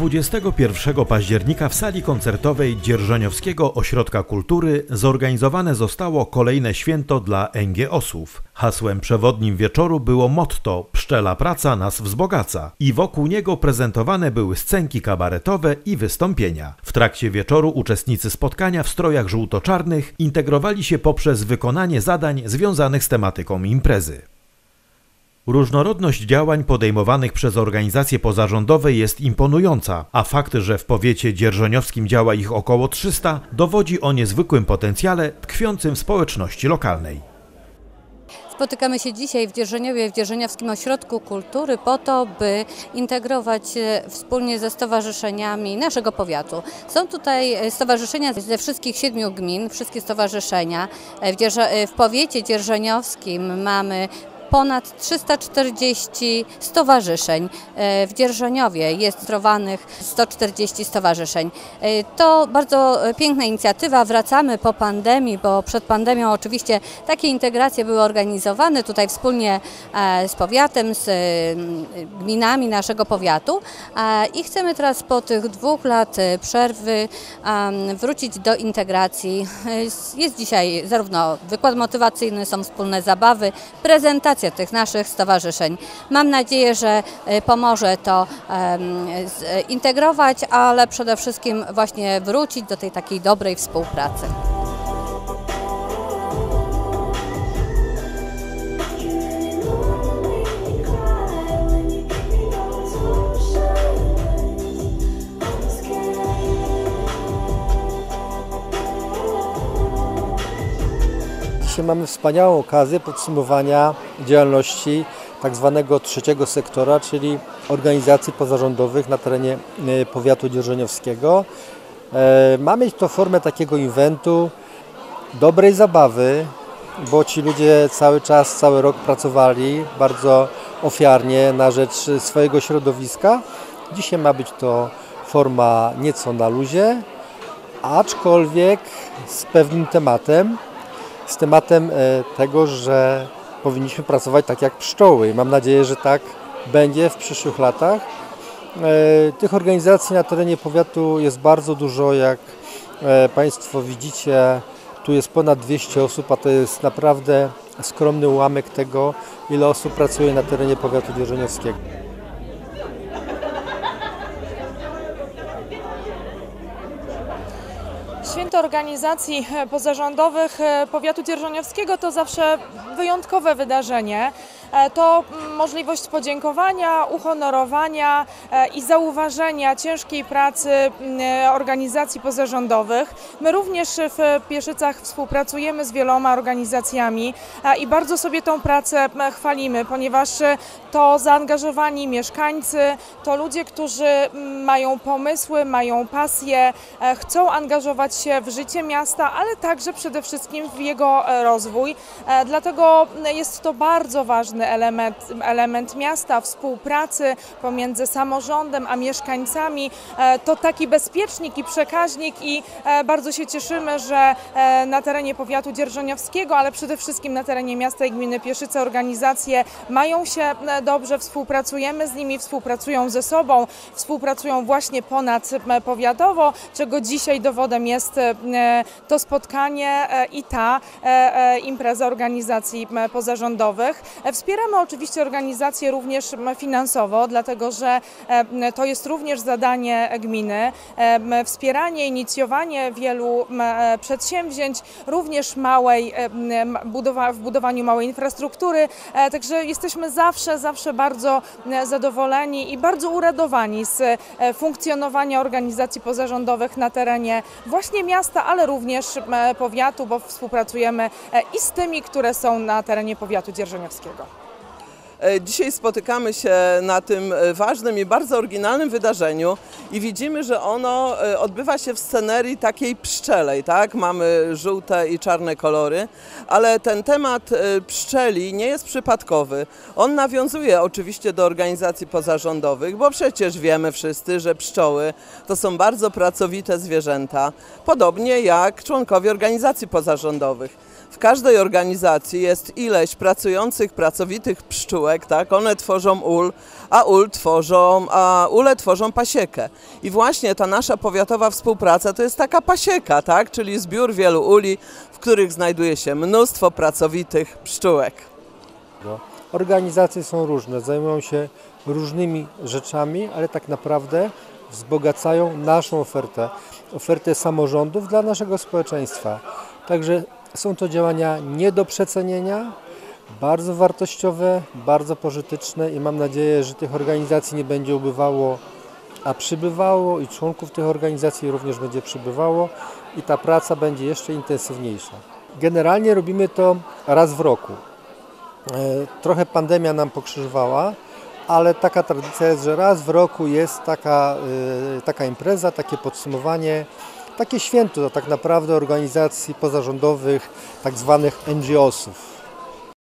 21 października w sali koncertowej Dzierżoniowskiego Ośrodka Kultury zorganizowane zostało kolejne święto dla NGO-sów. Hasłem przewodnim wieczoru było motto „Pszczela praca nas wzbogaca” i wokół niego prezentowane były scenki kabaretowe i wystąpienia. W trakcie wieczoru uczestnicy spotkania w strojach żółto-czarnych integrowali się poprzez wykonanie zadań związanych z tematyką imprezy. Różnorodność działań podejmowanych przez organizacje pozarządowe jest imponująca, a fakt, że w powiecie dzierżoniowskim działa ich około 300, dowodzi o niezwykłym potencjale tkwiącym w społeczności lokalnej. Spotykamy się dzisiaj w Dzierżoniowie, w Dzierżoniowskim Ośrodku Kultury po to, by integrować wspólnie ze stowarzyszeniami naszego powiatu. Są tutaj stowarzyszenia ze wszystkich 7 gmin, wszystkie stowarzyszenia. W powiecie dzierżoniowskim mamy ponad 340 stowarzyszeń. W Dzierżoniowie jest rejestrowanych 140 stowarzyszeń. To bardzo piękna inicjatywa. Wracamy po pandemii, bo przed pandemią oczywiście takie integracje były organizowane tutaj wspólnie z powiatem, z gminami naszego powiatu i chcemy teraz po tych 2 lat przerwy wrócić do integracji. Jest dzisiaj zarówno wykład motywacyjny, są wspólne zabawy, prezentacje tych naszych stowarzyszeń. Mam nadzieję, że pomoże to zintegrować, ale przede wszystkim właśnie wrócić do tej takiej dobrej współpracy. Dzisiaj mamy wspaniałą okazję podsumowania działalności tak zwanego trzeciego sektora, czyli organizacji pozarządowych na terenie powiatu dzierżoniowskiego. Mamy to formę takiego eventu, dobrej zabawy, bo ci ludzie cały czas, cały rok pracowali bardzo ofiarnie na rzecz swojego środowiska. Dzisiaj ma być to forma nieco na luzie, aczkolwiek z pewnym tematem. Z tematem tego, że powinniśmy pracować tak jak pszczoły. Mam nadzieję, że tak będzie w przyszłych latach. Tych organizacji na terenie powiatu jest bardzo dużo, jak Państwo widzicie. Tu jest ponad 200 osób, a to jest naprawdę skromny ułamek tego, ile osób pracuje na terenie powiatu dzierżoniowskiego. Święto organizacji pozarządowych powiatu dzierżoniowskiego to zawsze wyjątkowe wydarzenie. To możliwość podziękowania, uhonorowania i zauważenia ciężkiej pracy organizacji pozarządowych. My również w Pieszycach współpracujemy z wieloma organizacjami i bardzo sobie tą pracę chwalimy, ponieważ to zaangażowani mieszkańcy, to ludzie, którzy mają pomysły, mają pasję, chcą angażować się w życie miasta, ale także przede wszystkim w jego rozwój. Dlatego jest to bardzo ważny element miasta, współpracy pomiędzy samorządem a mieszkańcami. To taki bezpiecznik i przekaźnik i bardzo się cieszymy, że na terenie powiatu dzierżoniowskiego, ale przede wszystkim na terenie miasta i gminy Pieszyce organizacje mają się dobrze, współpracujemy z nimi, współpracują ze sobą, współpracują właśnie ponadpowiatowo, czego dzisiaj dowodem jest to spotkanie i ta impreza organizacji pozarządowych. Wspieramy oczywiście organizacje również finansowo, dlatego że to jest również zadanie gminy. Wspieranie, inicjowanie wielu przedsięwzięć, również w budowaniu małej infrastruktury. Także jesteśmy zawsze bardzo zadowoleni i bardzo uradowani z funkcjonowania organizacji pozarządowych na terenie właśnie miasta, ale również powiatu, bo współpracujemy i z tymi, które są na terenie powiatu dzierżoniowskiego. Dzisiaj spotykamy się na tym ważnym i bardzo oryginalnym wydarzeniu i widzimy, że ono odbywa się w scenerii takiej pszczelej, tak? Mamy żółte i czarne kolory, ale ten temat pszczeli nie jest przypadkowy. On nawiązuje oczywiście do organizacji pozarządowych, bo przecież wiemy wszyscy, że pszczoły to są bardzo pracowite zwierzęta, podobnie jak członkowie organizacji pozarządowych. W każdej organizacji jest ileś pracujących, pracowitych pszczółek, tak? One tworzą ul, a ule tworzą pasiekę. I właśnie ta nasza powiatowa współpraca to jest taka pasieka, tak? Czyli zbiór wielu uli, w których znajduje się mnóstwo pracowitych pszczółek. Organizacje są różne, zajmują się różnymi rzeczami, ale tak naprawdę wzbogacają naszą ofertę samorządów dla naszego społeczeństwa. Także są to działania nie do przecenienia, bardzo wartościowe, bardzo pożyteczne i mam nadzieję, że tych organizacji nie będzie ubywało, a przybywało i członków tych organizacji również będzie przybywało i ta praca będzie jeszcze intensywniejsza. Generalnie robimy to raz w roku. Trochę pandemia nam pokrzyżowała, ale taka tradycja jest, że raz w roku jest taka impreza, takie podsumowanie, takie święto tak naprawdę organizacji pozarządowych, tak zwanych NGO-sów.